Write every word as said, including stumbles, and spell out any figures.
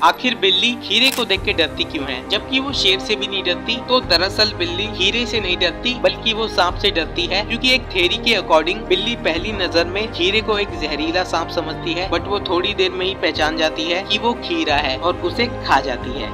आखिर बिल्ली हीरे को देख के डरती क्यों है, जबकि वो शेर से भी नहीं डरती। तो दरअसल बिल्ली हीरे से नहीं डरती बल्कि वो सांप से डरती है, क्योंकि एक थ्योरी के अकॉर्डिंग बिल्ली पहली नजर में हीरे को एक जहरीला सांप समझती है, बट वो थोड़ी देर में ही पहचान जाती है कि वो खीरा है और उसे खा जाती है।